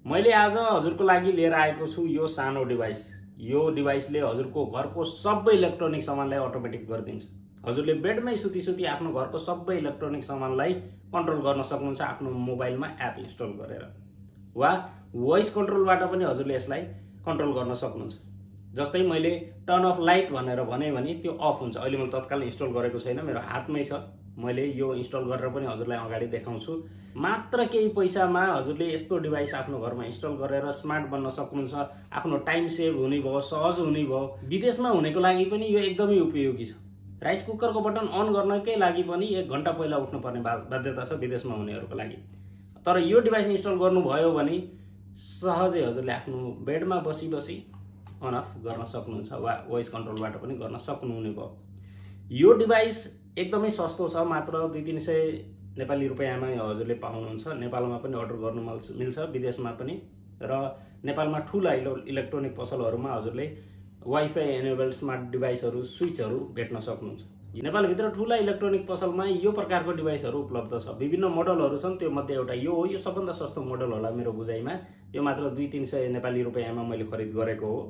मैले आज हजुरको लागि लिएर आएको छु यो सानो डिभाइस। यो डिभाइसले हजुरको घरको सबै इलेक्ट्रोनिक सामानलाई अटोमेटिक गरिदिन्छ। हजुरले बेडमै सुती आफ्नो घरको सबै इलेक्ट्रोनिक सामानलाई कन्ट्रोल गर्न सक्नुहुन्छ आफ्नो मोबाइलमा एप इन्स्टल गरेर, वा भोइस कन्ट्रोलबाट पनि हजुरले यसलाई कन्ट्रोल गर्न सक्नुहुन्छ। जस्तै मैले टर्न अफ लाइट भनेर भने त्यो अफ हुन्छ। अहिले मैले तत्काल इन्स्टल गरेको छैन, मेरो हातमै छ। मैले यो इन्स्टल गरेर पनि हजुरलाई अगाडि देखाउँछु। मात्र केही पैसामा हजुरले यस्तो डिभाइस आफ्नो घरमा इन्स्टल गरेर स्मार्ट बन्न सक्नुहुन्छ। आफ्नो टाइम सेभ हुने भयो, सहज हुने भयो। विदेशमा हुनेको लागि पनि यो एकदमै उपयोगी छ। राइस कुकरको बटन अन गर्नकै लागि पनि 1 घण्टा पहिला उठ्नुपर्ने बाध्यता छ विदेशमा हुनेहरूको लागि। तर यो डिभाइस इन्स्टल गर्नुभयो भने सहजै हजुरले आफ्नो बेडमा बसी अन अफ गर्न सक्नुहुन्छ, वा भोइस कन्ट्रोलबाट पनि गर्न सक्नुहुने भयो। यो डिभाइस एकदमै सस्तो छ, मात्र 200-300 नेपाली रुपैयाँमा हजुरले पाउनुहुन्छ। नेपालमा पनि अर्डर गर्नु मिल्छ, विदेशमा पनि। र नेपालमा ठुला इलेक्ट्रोनिक पसलहरूमा हजुरले वाइफाई एनेबल्ड स्मार्ट डिभाइसहरू, स्विचहरू भेट्न सक्नुहुन्छ। नेपालभित्र ठुला इलेक्ट्रोनिक पसलमा यो प्रकारको डिभाइसहरू उपलब्ध छ। विभिन्न मोडलहरू छन्, त्यो मध्ये एउटा यो हो। यो सबभन्दा सस्तो मोडल होला मेरो बुझाइमा। यो मात्र 200-300 नेपाली रुपैयाँमा मैले खरिद गरेको हो।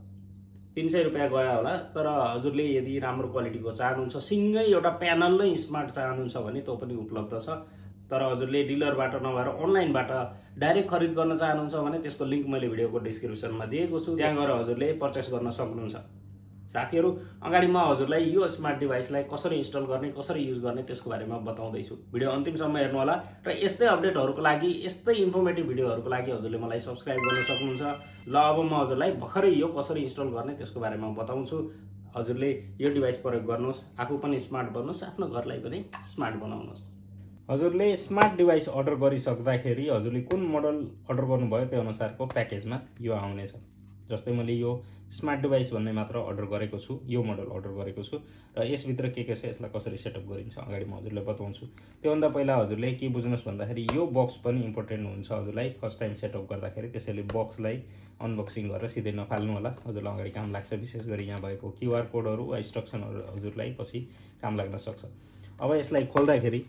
300 रुपैयाँ गयो होला। तर हजुरले यदि राम्रो क्वालिटीको चाहनुहुन्छ, सिङ्गै एउटा प्यानल नै स्मार्ट चाहनुहुन्छ भने त्यो पनि उपलब्ध छ। तर हजुरले डिलरबाट नभएर अनलाइनबाट डाइरेक्ट खरिद गर्न चाहनुहुन्छ भने त्यसको लिङ्क मैले भिडियोको डिस्क्रिप्सनमा दिएको छु, त्यहाँ गएर हजुरले पर्चेस गर्न सक्नुहुन्छ। साथीहरू, अगाडि म हजुरलाई यो स्मार्ट डिभाइसलाई कसरी इन्स्टल गर्ने, कसरी युज गर्ने त्यसको बारेमा बताउँदैछु। भिडियो अन्तिमसम्म हेर्नुहोला र यस्तै अपडेटहरूको लागि, यस्तै इन्फर्मेटिभ भिडियोहरूको लागि हजुरले मलाई सब्स्क्राइब गर्न सक्नुहुन्छ। ल, अब म हजुरलाई भर्खरै यो कसरी इन्स्टल गर्ने त्यसको बारेमा बताउँछु। हजुरले यो डिभाइस प्रयोग गर्नुहोस्, आफू पनि स्मार्ट बन्नुहोस्, आफ्नो घरलाई पनि स्मार्ट बनाउनुहोस्। हजुरले स्मार्ट डिभाइस अर्डर गरिसक्दाखेरि हजुरले कुन मोडल अर्डर गर्नुभयो त्यो अनुसारको प्याकेजमा यो आउनेछ। जस्तै मैले यो स्मार्ट डिभाइस भन्ने मात्र अर्डर गरेको छु, यो मोडल अर्डर गरेको छु। र यसभित्र के छ, यसलाई कसरी सेटअप गरिन्छ अगाडि म हजुरलाई बताउँछु। त्योभन्दा पहिला हजुरले के बुझ्नुहोस् भन्दाखेरि यो बक्स पनि इम्पोर्टेन्ट हुन्छ हजुरलाई फर्स्ट टाइम सेटअप गर्दाखेरि। त्यसैले बक्सलाई अनबक्सिङ गरेर सिधै नफाल्नु होला, हजुरलाई अगाडि काम लाग्छ। विशेष गरी यहाँ भएको QR कोडहरू वा इन्स्ट्रक्सनहरू हजुरलाई पछि काम लाग्न सक्छ। अब यसलाई खोल्दाखेरि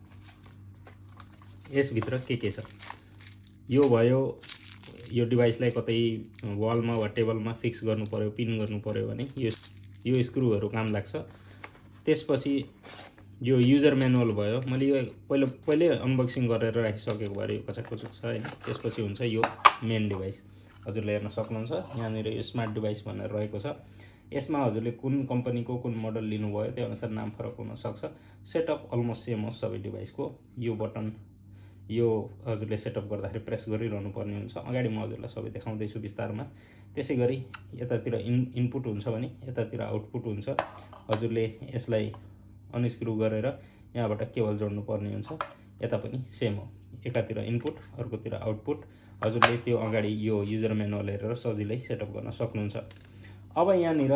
यसभित्र के छ, यो भयो। यो डिभाइसलाई कतै वालमा वा टेबलमा फिक्स गर्नु पर्यो, पिन गर्नु पर्यो भने यो स्क्रुहरू काम लाग्छ। त्यसपछि यो युजर म्यानुअल भयो। मैले यो पहिले अनबक्सिङ गरेर राखिसकेको भएर यो कचाकचुक छ हैन। त्यसपछि हुन्छ यो मेन डिभाइस, हजुरले हेर्न सक्नुहुन्छ। यहाँनिर यो स्मार्ट डिभाइस भनेर रहेको छ। यसमा हजुरले कुन कम्पनीको कुन मोडल लिनुभयो त्यो अनुसार नाम फरक हुन सक्छ। सेटअप अलमोस्ट सेम हो सबै डिभाइसको। यो बटन यो हजुरले सेटअप गर्दाखेरि प्रेस गरिरहनु पर्ने हुन्छ। अगाडि म हजुरलाई सबै देखाउँदैछु विस्तारमा। त्यसै गरी यतातिर इनपुट हुन्छ भने यतातिर आउटपुट हुन्छ। हजुरले यसलाई अनस्क्रू गरेर यहाँबाट केबल जोड्नु पर्ने हुन्छ। यता पनि सेम हो, एकातिर इनपुट अर्कोतिर आउटपुट। हजुरले त्यो अगाडि यो युजर म्यानुअल हेरेर सजिलै सेटअप गर्न सक्नुहुन्छ। अब यहाँनिर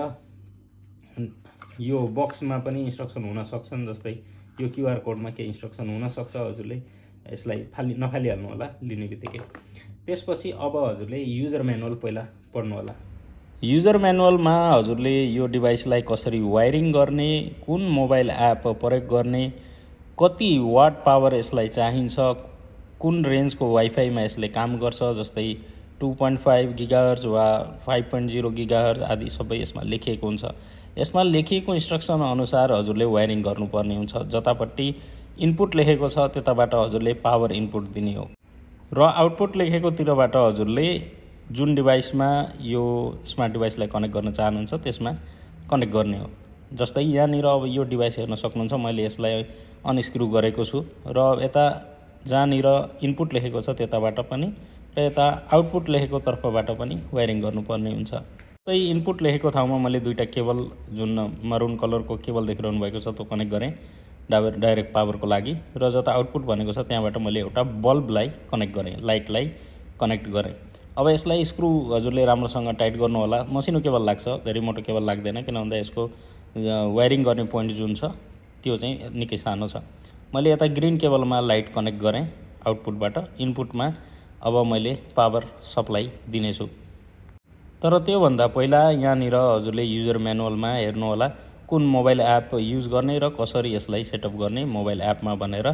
यो बक्समा पनि इन्स्ट्रक्सन हुन सक्छन्। जस्तै यो QR कोडमा के इन्स्ट्रक्सन हुन सक्छ, हजुरले यसलाई नफालिहाल्नु होला लिने बित्तिकै। त्यसपछि अब हजुरले युजर म्यानुअल पहिला पढ्नु होला। युजर म्यानुअलमा हजुरले यो डिभाइसलाई कसरी वायरिङ गर्ने, कुन मोबाइल एप प्रयोग गर्ने, कति वाट पावर यसलाई चाहिन्छ, कुन रेन्जको वाइफाईमा यसले काम गर्छ, जस्तै 2.5 गिगाहर्ज वा 5.0 गिगाहर्ज आदि सबै यसमा लेखिएको हुन्छ। यसमा लेखिएको इन्स्ट्रक्सन अनुसार हजुरले वायरिङ गर्नुपर्ने हुन्छ। जतापट्टि इनपुट लेखेको छ त्यताबाट हजुरले पावर इनपुट दिने हो, र आउटपुट लेखेको तिरबाट हजुरले जुन डिभाइसमा यो स्मार्ट डिभाइसलाई कनेक्ट गर्न चाहनुहुन्छ त्यसमा कनेक्ट गर्ने हो। जस्तै यहाँनिर अब यो डिभाइस हेर्न सक्नुहुन्छ, मैले यसलाई अनस्क्रू गरेको छु र यता जहाँनिर इनपुट लेखेको छ त्यताबाट पनि र यता आउटपुट लेखेको तर्फबाट पनि वायरिङ गर्नुपर्ने हुन्छ। त्यही इनपुट लेखेको ठाउँमा मैले दुईटा केबल, जुन मरुन कलरको केबल देखिरहनु भएको छ त्यो कनेक्ट गरेँ डाइरेक्ट पावरको लागि, र जता आउटपुट भनेको छ त्यहाँबाट मैले एउटा बल्बलाई कनेक्ट गरेँ, लाइटलाई कनेक्ट गरेँ। अब यसलाई स्क्रु हजुरले राम्रोसँग टाइट गर्नु होला। मसिनो केबल लाग्छ, धेरै मोटो केबल लाग्दैन, किन भन्दा यसको वायरिङ गर्ने पोइन्ट जुन छ त्यो चाहिँ निकै सानो छ। मैले यता ग्रीन केबलमा लाइट कनेक्ट गरेँ आउटपुटबाट। इनपुटमा अब मैले पावर सप्लाई दिनेछु। तर त्योभन्दा पहिला यहाँनिर हजुरले युजर म्यानुअलमा हेर्नु होला कुन मोबाइल एप युज गर्ने र कसरी यसलाई सेटअप गर्ने मोबाइल एपमा भनेर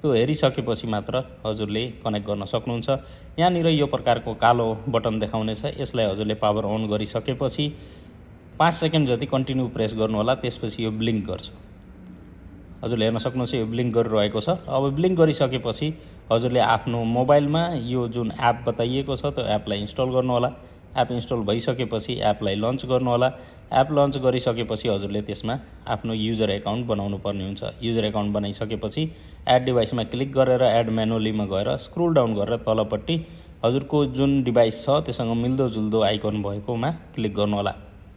त्यो हेरिसकेपछि मात्र हजुरले कनेक्ट गर्न सक्नुहुन्छ। यहाँनिर यो प्रकारको कालो बटन देखाउनेछ, यसलाई हजुरले पावर अन गरिसकेपछि 5 सेकेन्ड जति कन्टिन्यू प्रेस गर्नुहोला, त्यसपछि यो ब्लिङ्क गर्छ। हजुरले हेर्न सक्नुहुन्छ यो ब्लिङ्क गरिरहेको छ। अब ब्लिङ्क गरिसकेपछि हजुरले आफ्नो मोबाइलमा यो जुन एप बताइएको छ त्यो एपलाई इन्स्टल गर्नुहोला। एप इन्स्टल भइसकेपछि एपलाई लन्च गर्नुहोला। एप लन्च गरिसकेपछि हजुरले त्यसमा आफ्नो युजर एकाउन्ट बनाउनु पर्ने हुन्छ। युजर एकाउन्ट बनाइसकेपछि एड डिभाइसमा क्लिक गरेर एड म्यानुअलीमा गएर स्क्रोल डाउन गरेर तलपट्टि हजुरको जुन डिभाइस छ त्योसँग मिल्दोजुल्दो आइकन भएकोमा क्लिक गर्नुहोला।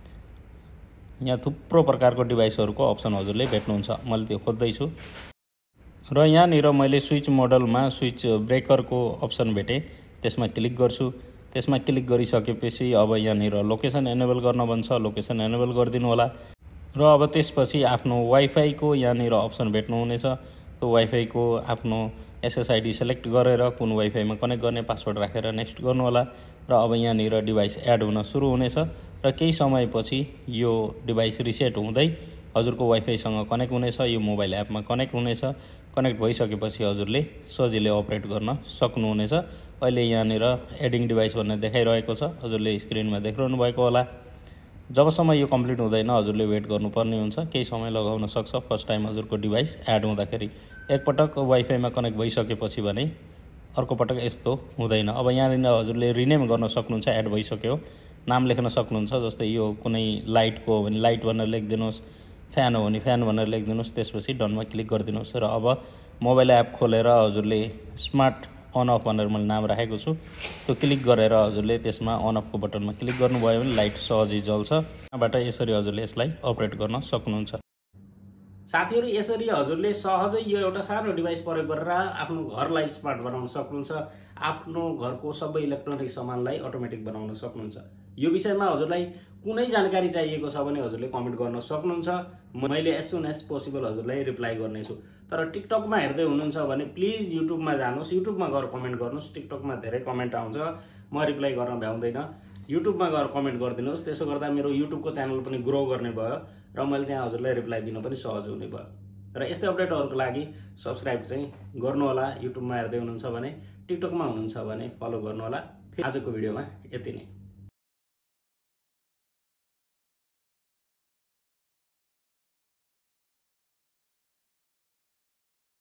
यहाँ थुप्रो प्रकारको डिभाइसहरूको अप्सन हजुरले भेट्नुहुन्छ। मैले त्यो खोज्दैछु र यहाँनिर मैले स्विच मोडलमा स्विच ब्रेकरको अप्सन भेटेँ, त्यसमा क्लिक गर्छु। त्यसमा क्लिक गरिसकेपछि अब यहाँनिर लोकेसन एनेबल गर्न भन्छ, लोकेसन एनेबल गरिदिनु होला र अब त्यसपछि आफ्नो वाइफाईको यहाँनिर अप्सन भेट्नुहुनेछ। त्यो वाइफाईको आफ्नो एसएसआइडी सेलेक्ट गरेर कुन वाइफाईमा कनेक्ट गर्ने पासवर्ड राखेर नेक्स्ट गर्नुहोला र अब यहाँनिर डिभाइस एड हुन सुरु हुनेछ र केही समयपछि यो डिभाइस रिसेट हुँदै हजुरको वाइफाईसँग कनेक्ट हुनेछ, यो मोबाइल एपमा कनेक्ट हुनेछ। कनेक्ट भइसकेपछि हजुरले सजिलै अपरेट गर्न सक्नुहुनेछ। अहिले यहाँनिर एडिङ डिभाइस भन्ने देखाइरहेको छ, हजुरले स्क्रिनमा देखिरहनु भएको होला। जबसम्म यो कम्प्लिट हुँदैन हजुरले वेट गर्नुपर्ने हुन्छ, केही समय लगाउन सक्छ फर्स्ट टाइम हजुरको डिभाइस एड हुँदाखेरि। एकपटक वाइफाईमा कनेक्ट भइसकेपछि भने अर्को पटक यस्तो हुँदैन। अब यहाँनिर हजुरले रिनेम गर्न सक्नुहुन्छ, एड भइसक्यो नाम लेख्न सक्नुहुन्छ। जस्तै यो कुनै लाइटको हो भने लाइट भनेर लेखिदिनुहोस्, फ्यान हो भने फ्यान भनेर लेखिदिनुहोस्, त्यसपछि डनमा क्लिक गरिदिनुहोस् र अब मोबाइल एप खोलेर हजुरले स्मार्ट अन अफ भनेर मैले नाम राखेको छु, त्यो क्लिक गरेर हजुरले त्यसमा अन अफको बटनमा क्लिक गर्नुभयो भने लाइट सहजै जल्छ। यहाँबाट यसरी हजुरले यसलाई अपरेट गर्न सक्नुहुन्छ। साथीहरू, यसरी हजुरले सहजै यो एउटा सानो डिभाइस प्रयोग गरेर आफ्नो घरलाई स्मार्ट बनाउन सक्नुहुन्छ, आफ्नो घरको सबै इलेक्ट्रोनिक सामानलाई अटोमेटिक बनाउन सक्नुहुन्छ। यो विषयमा हजुरलाई कुनै जानकारी चाहिएको छ भने हजुरले कमेन्ट गर्न सक्नुहुन्छ। मैले एज सुन एज पोसिबल हजुरलाई रिप्लाई गर्नेछु। तर टिकटकमा हेर्दै हुनुहुन्छ भने प्लिज युट्युबमा जानुहोस्, युट्युबमा गएर कमेन्ट गर्नुहोस्। टिकटकमा धेरै कमेन्ट आउँछ, म रिप्लाई गर्न भ्याउँदैन। युट्युबमा गएर कमेन्ट गरिदिनुहोस्, त्यसो गर्दा मेरो युट्युबको च्यानल पनि ग्रो गर्ने भयो र मैले त्यहाँ हजुरलाई रिप्लाई दिन पनि सहज हुने भयो। र यस्तै अपडेटहरूको लागि सब्सक्राइब चाहिँ गर्नुहोला। युट्युबमा हेर्दै हुनुहुन्छ भने, टिकटकमा हुनुहुन्छ भने फलो गर्नुहोला। आजको भिडियोमा यति नै।